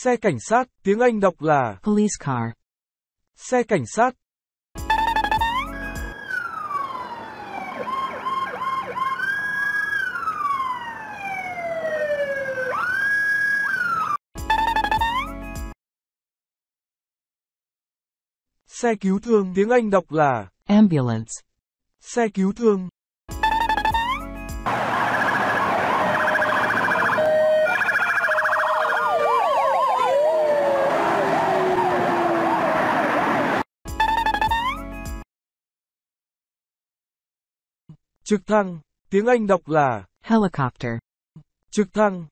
Xe cảnh sát, tiếng Anh đọc là Police car. xe cảnh sát. Xe cứu thương, tiếng Anh đọc là Ambulance. xe cứu thương. Trực thăng, tiếng Anh đọc là Helicopter. trực thăng.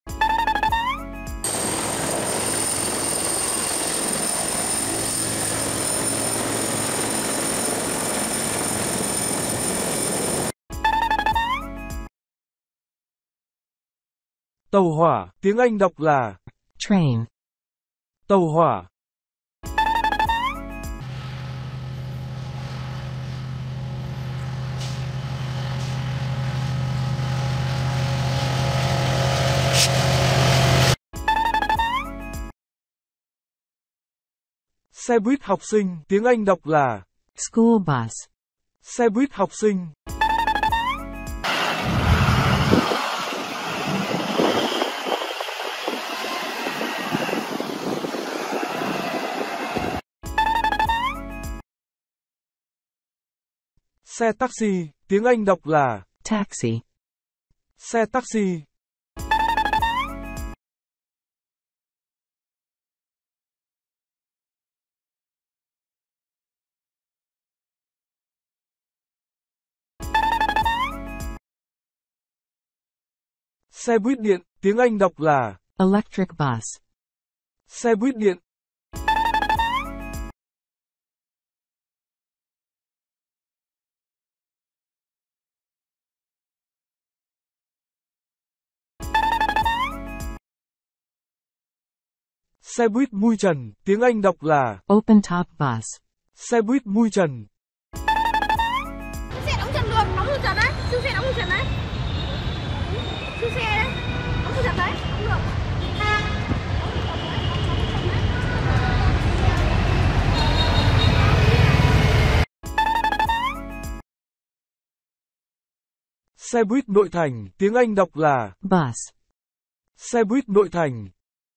Tàu hỏa, tiếng Anh đọc là Train. tàu hỏa. Xe buýt học sinh, tiếng Anh đọc là School bus. xe buýt học sinh. Xe taxi, tiếng Anh đọc là Taxi. xe taxi. Xe buýt điện, tiếng Anh đọc là Electric bus. xe buýt điện. Xe buýt mui trần, tiếng Anh đọc là Open top bus. xe buýt mui trần. Xe đóng trần được, đóng được trần đấy, siêu xe đóng được trần đấy. Siêu xe đấy, đóng được trần đấy, đóng được. Xe buýt nội thành, tiếng Anh đọc là Bus. xe buýt nội thành.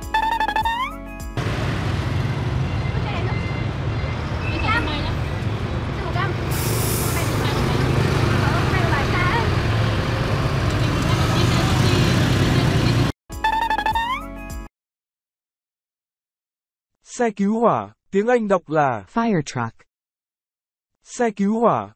Xe cứu hỏa, tiếng Anh đọc là Fire truck. xe cứu hỏa.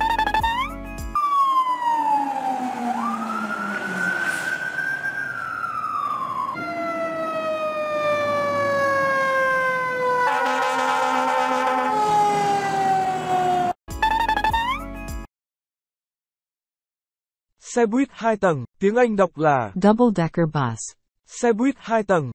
Xe buýt 2 tầng, tiếng Anh đọc là Double decker bus. xe buýt 2 tầng.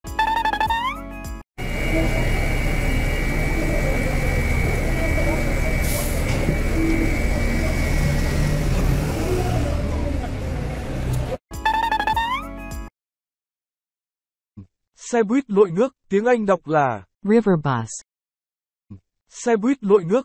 Xe buýt lội nước, tiếng Anh đọc là River bus. xe buýt lội nước.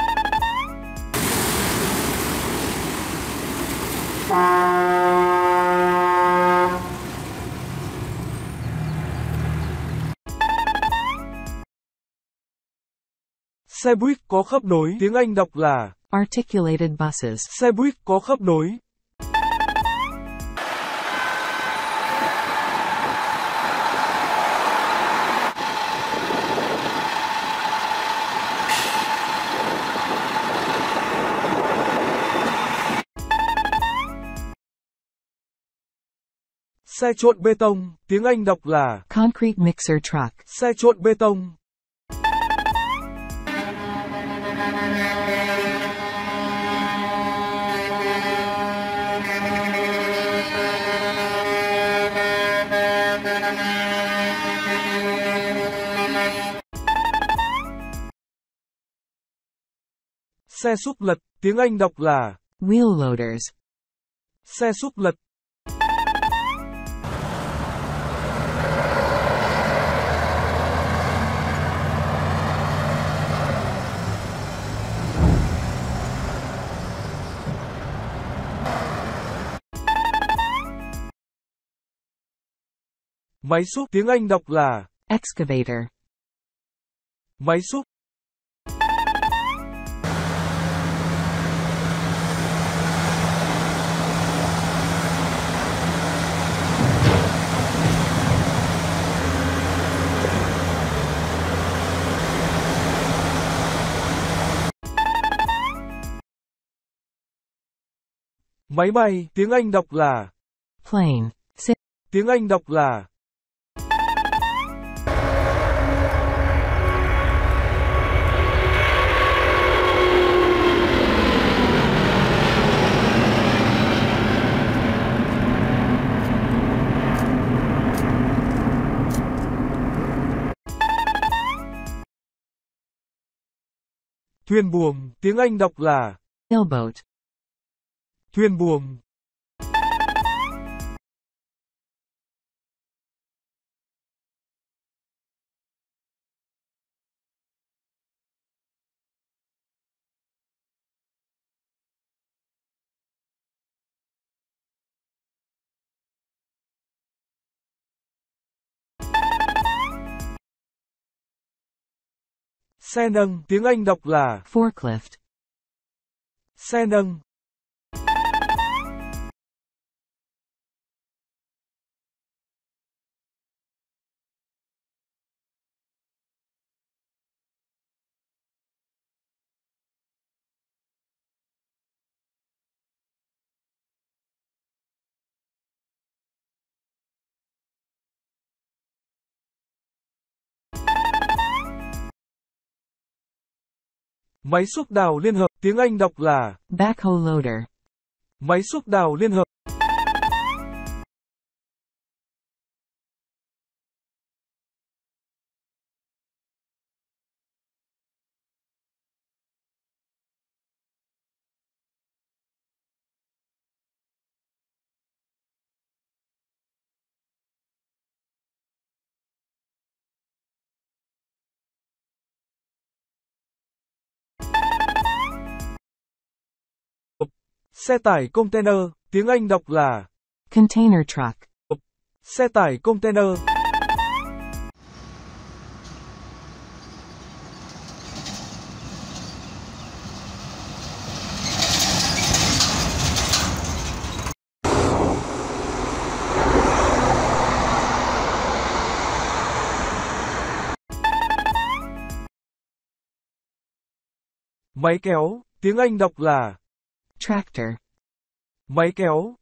Xe buýt có khớp nối, tiếng Anh đọc là Articulated buses. xe buýt có khớp nối. Xe trộn bê tông, tiếng Anh đọc là Concrete mixer truck. xe trộn bê tông. Xe xúc lật, tiếng Anh đọc là Wheel loaders. xe xúc lật. Máy xúc tiếng Anh đọc là excavator, máy xúc. Máy bay, tiếng Anh đọc là plane, tiếng Anh đọc là thuyền buồm, tiếng Anh đọc là sailboat, thuyền buồm. Xe nâng, tiếng Anh đọc là forklift, xe nâng. Máy xúc đào liên hợp, tiếng Anh đọc là backhoe loader, máy xúc đào liên hợp. Xe tải container, tiếng Anh đọc là container truck, xe tải container. Máy kéo, tiếng Anh đọc là tractor, máy kéo.